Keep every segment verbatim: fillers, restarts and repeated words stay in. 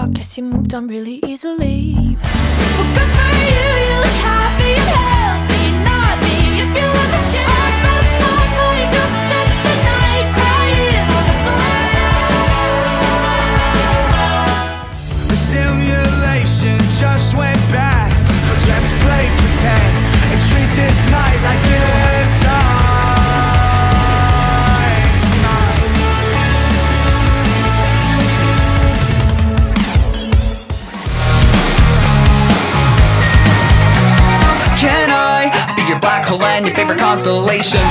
guess you moved on really easily. Well, good for you, you look happy and healthy. Not me, if you ever cared. Last night, night, I've spent the night crying on the floor. The simulation just went back. Let's play pretend and treat this night like good times. Can I be your black hole and your favorite constellation?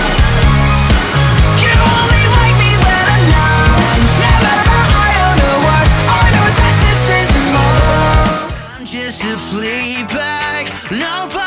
You only like me when I'm not. Never I don't know what. All I know is that this isn't more. I'm just a flea bag. No.